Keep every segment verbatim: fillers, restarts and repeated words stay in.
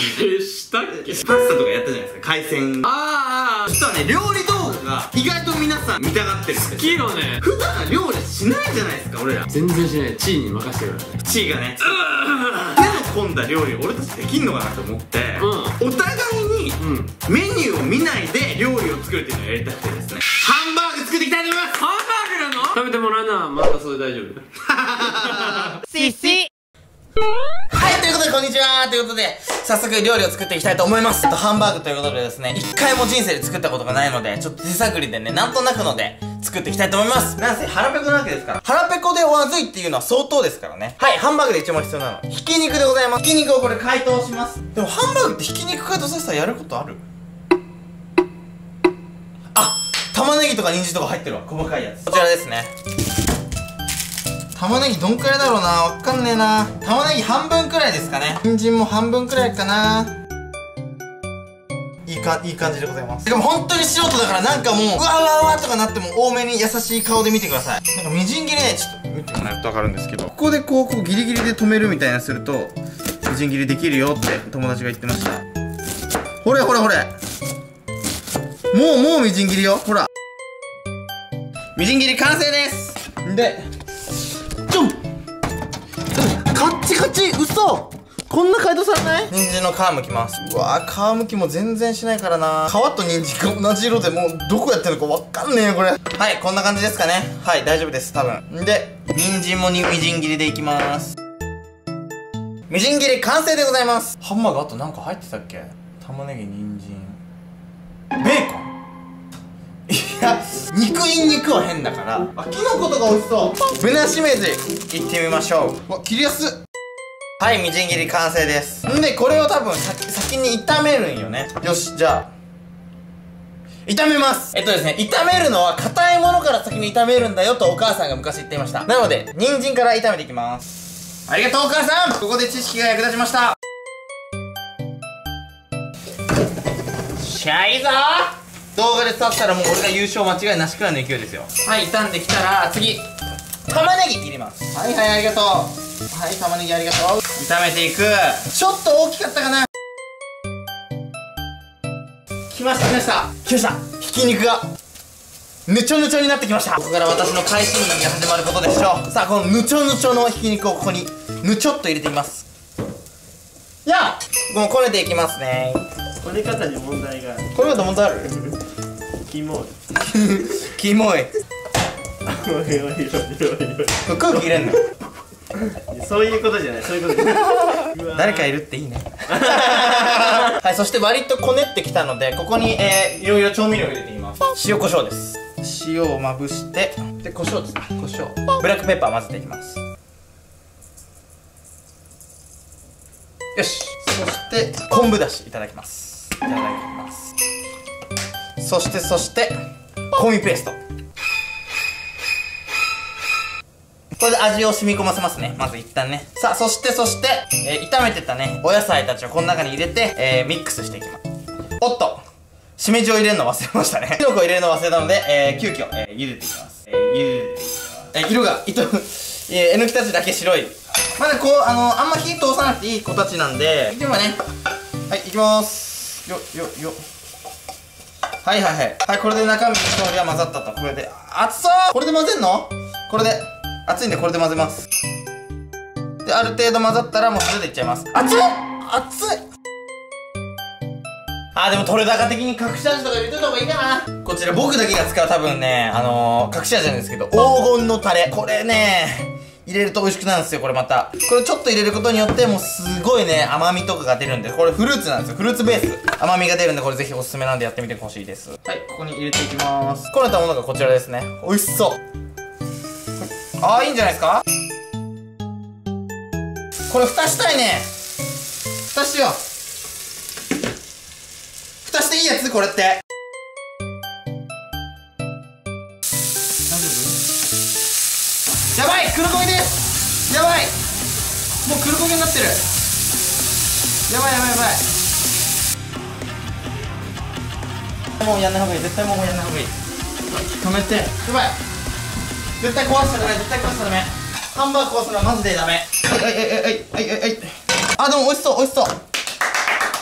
え、したっけ？ パスタとかやったじゃないですか、海鮮。 ああ、 実はね、料理動画が意外と皆さん見たがってるんですよ。 好きよね。 普段料理しないじゃないですか、俺ら。 全然しない。地位に任せてください。 地位がね、手の込んだ料理を俺たちできんのかなと思って、お互いにメニューを見ないで料理を作るっていうのをやりたくてですね、ハンバーグ作っていきたいと思います。 ハンバーグなの？食べてもらうのはまたそれ大丈夫。 シッシはい、ということでこんにちはということで、早速料理を作っていきたいと思います。ハンバーグということでですね、一回も人生で作ったことがないので、ちょっと手探りでね、なんとなくので作っていきたいと思います。なんせ腹ペコなわけですから、腹ペコでまずいっていうのは相当ですからね。はい、ハンバーグで一番必要なのひき肉でございます。ひき肉をこれ解凍します。でもハンバーグってひき肉解凍させたらやることある？あ、玉ねぎとか人参とか入ってるわ、細かいやつ。こちらですね。玉ねぎどんくらいだろうな、わかんねえな。玉ねぎ半分くらいですかね。人参も半分くらいかな。いいか、いい感じでございます。でも本当に素人だからなんかもう、うわうわうわとかなっても多めに優しい顔で見てください。なんかみじん切りね、ちょっと見てもらうとわかるんですけど、ここでこう、こうギリギリで止めるみたいなすると、みじん切りできるよって友達が言ってました。ほれほれほれ。もうもうみじん切りよ、ほら。みじん切り完成です。で、ちょんカッチカチ、嘘こんな解凍されない？人参の皮剥きます。うわー、皮剥きも全然しないからな。皮と人参が同じ色でもうどこやってるのかわかんねえよこれ。はい、こんな感じですかね。はい、大丈夫です多分。で、人参もにみじん切りでいきます。みじん切り完成でございます。ハンバーグあとなんか入ってたっけ？玉ねぎ、人参、ベーコン。いや、肉イン肉は変だから。あ、キノコとか美味しそう。ぶなしめじいってみましょう。わ、切りやすっ。はい、みじん切り完成です。んで、これを多分先、先に炒めるんよね。よし、じゃあ炒めます。えっとですね、炒めるのは硬いものから先に炒めるんだよとお母さんが昔言っていました。なので、人参から炒めていきます。ありがとうお母さん。ここで知識が役立ちました。しゃいいぞー。動画で伝わったらもう俺が優勝間違いなしくらいの勢いですよ。はい、傷んできたら次玉ねぎ入れます。はいはい、ありがとう。はい、玉ねぎありがとう。炒めていく。ちょっと大きかったかな。きましたきましたきました。ひき肉がぬちょぬちょになってきました。ここから私の快進撃が始まることでしょう。さあ、このぬちょぬちょのひき肉をここにぬちょっと入れていきます。やあ、もうこねていきますね。 こね方に問題がある。 これは問題ある？ キモいキモい。 おいおいおいおいおい。 空気入れんの？ そういうことじゃない、そういうことじゃない。 誰かいるっていいね。はい、そして割とこねってきたので、ここに、えー、いろいろ調味料を入れていきます。塩コショウです。塩をまぶして、で、コショウですね、コショウ。ブラックペッパー混ぜていきます。よし。そして昆布だしいただきます。いただきます。そしてそして香味ペースト、これで味を染み込ませますね。まず一旦ね。さあ、そしてそして、えー、炒めてたねお野菜たちをこの中に入れて、えー、ミックスしていきます。おっと、しめじを入れるの忘れましたね。きのこを入れるの忘れたので、えー、急遽、えー、茹でていきます。えー、茹でていきます。えー、色が糸えー、えのきたちだけ白い。まだこう、あの、あんま火通さなくていい子たちなんで、でもね、はい、いきまーす。よ、よ、よ。はいはいはい。はい、これで中身の調理は混ざったと。これで、熱そう。これで混ぜんの？これで、熱いんでこれで混ぜます。で、ある程度混ざったらもう素手でいっちゃいます。熱い！熱い！あー、でも取れ高的に隠し味とか入れといた方がいいかな。こちら僕だけが使う多分ね、あのー、隠し味なんですけど、黄金のタレ。これね、入れると美味しくなるんですよ、これまた。これちょっと入れることによって、もうすごいね、甘みとかが出るんで、これフルーツなんですよ。フルーツベース。甘みが出るんで、これぜひおすすめなんでやってみてほしいです。はい、ここに入れていきまーす。こねたものがこちらですね。美味しそう。あー、いいんじゃないですか。これ蓋したいね。蓋しよう。蓋していいやつこれって。大丈夫？やばい、黒焦げです。やばい、もう黒焦げになってる。やばいやばいやばい。もうやんない方がいい。絶対もうやんない方がいい。止めて。やばい、絶対壊したらダメ。絶対壊したらダメ。ハンバーグ壊すのはマジでダメ。はいはいはいはいはいはいはい。あ、でも美味しそう美味しそう。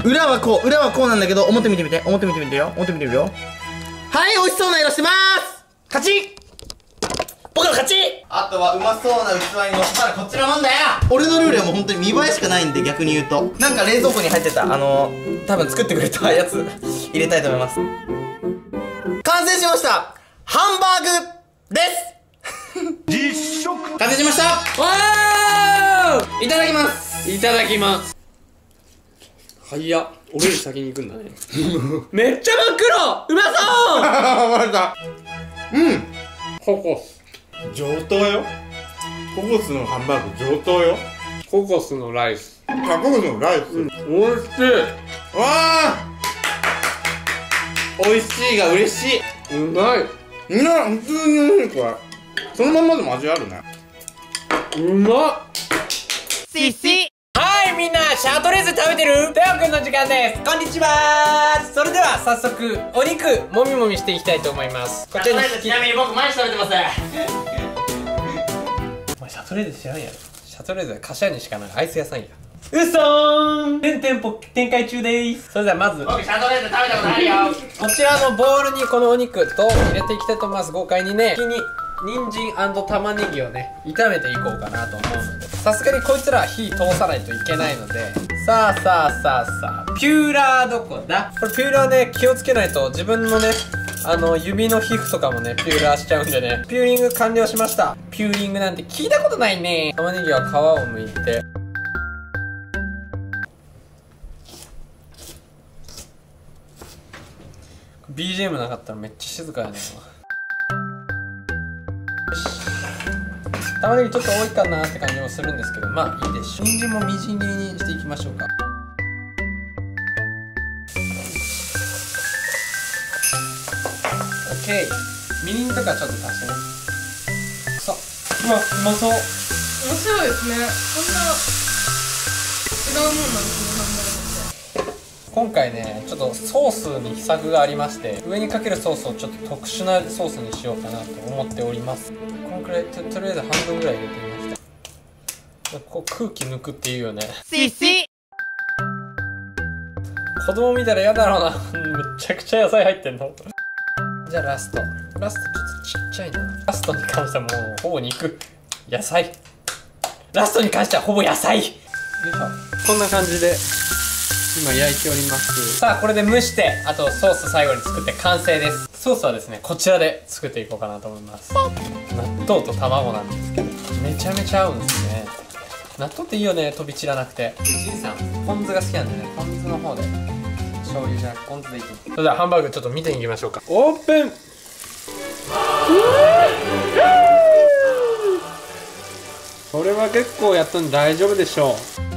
裏はこう、裏はこうなんだけど、表見てみて、表見てみてよ、表見てみるよ。はい、美味しそうな色してまーす。勝ち僕の勝ち。あとはうまそうな器に乗せたらこっちのもんだよ。俺のルールはもう本当に見栄えしかないんで、逆に言うとなんか冷蔵庫に入ってたあのー、多分作ってくれたやつ入れたいと思います。完成しました。ハンバーグです実食完成しました。わーいただきます。 いただきます。早っ。俺より先に行くんだね。めっちゃ真っ黒。うまそうまたうんココス上等よ。ココスのハンバーグ上等よ。 ココスのライス。 あ、ココスのライス、うん、 おいしい。 わあ美味しいが嬉しい。 うまい。 みんな普通に美味しい。これそのまんまでも味あるね。 うまっ。 シッシはいみんな、シャトレーゼ食べてる？テオくんの時間です。こんにちは。それでは早速お肉もみもみしていきたいと思います。こちらにちなみに僕毎日食べてます。 お前シャトレーゼ知らんやろ。シャトレーゼは柏にしかないアイス屋さんや。うそーん全店舗展開中でーす。それではまず僕シャトレーゼ食べたことあるよ。 こちらのボウルにこのお肉と入れていきたいと思います。豪快にね、先に人参&玉ねぎをね炒めていこうかなと思うので、さすがにこいつら火通さないといけないので、さあさあさあさあピューラーどこだ。これピューラーね気をつけないと自分のねあの指の皮膚とかもねピューラーしちゃうんでね。ピューリング完了しました。ピューリングなんて聞いたことないね。玉ねぎは皮を剥いて、ビージーエム なかったらめっちゃ静かやねん。玉ねぎちょっと多いかなって感じもするんですけど、まあいいでしょう。人参もみじん切りにしていきましょうか。オッケー。みりんとかちょっと足してね。そう、うわ、うまそう。面白いですね。こんな違うもんなんですね、ハンバーグって。 今回ねちょっとソースに秘策がありまして、上にかけるソースをちょっと特殊なソースにしようかなと思っております。このくらい と, とりあえず半分ぐらい入れてみました。こう空気抜くっていうよね。 シシ子供見たら嫌だろうな。めちゃくちゃ野菜入ってんの。じゃあラストラストちょっとちっちゃいな。ラストに関してはもうほぼ肉、野菜。ラストに関してはほぼ野菜。よいしょ。こんな感じで今焼いております。さあこれで蒸して、あとソース最後に作って完成です。ソースはですねこちらで作っていこうかなと思います。納豆と卵なんですけどめちゃめちゃ合うんですね。納豆っていいよね、飛び散らなくて。じいさんポン酢が好きなんでね、ポン酢の方で醤油じゃなくポン酢でいきます。それではハンバーグちょっと見ていきましょうか。オープン。これは結構やったんで大丈夫でしょう。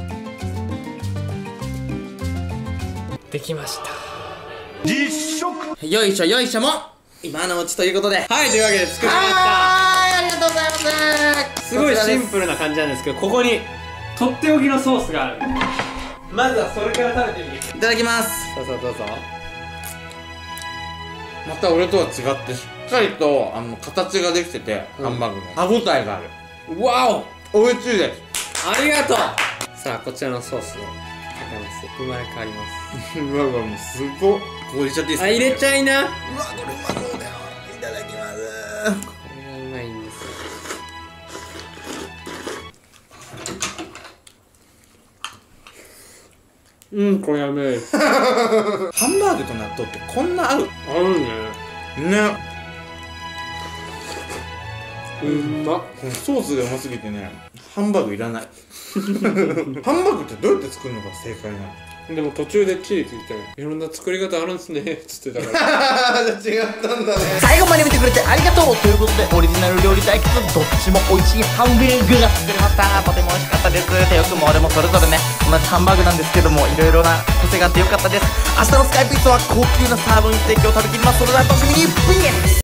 できました。 実食よいしょよいしょも今のうちということで、 はい、というわけで作りました。 はい、ありがとうございます。 すごいシンプルな感じなんですけど、ここにとっておきのソースがある。まずはそれから食べてみて。 いただきます。 そうそうどうぞ。 また俺とは違ってしっかりとあの形ができてて、うん、ハンバーグの歯応えがある。 わお美味しいです。 ありがとう。さあこちらのソースをかけます。生まれ変わります。 うわうわもうすごっ。ここ入れちゃっていいですか。 あ、入れちゃいな。うわこれうまそうだよ。いただきます。 これがうまいんですよ。うんこれやべえ。 ハンバーグと納豆ってこんな合う。 合うね。 ね。 うんまっ。 このソースがうますぎてね、ハンバーグいらない。ハンバーグってどうやって作るのが正解なの。 でも途中でチリついていろんな作り方あるんですねつってたから。 違ったんだね。 最後まで見てくれてありがとうということで、オリジナル料理対決どっちも美味しいハンバーグが作れました。とても美味しかったです。手よくも俺もそれぞれね同じハンバーグなんですけども、いろいろな個性があってよかったです。明日のスカイピースは高級なサーロインステーキを食べきります。それでは楽しみに。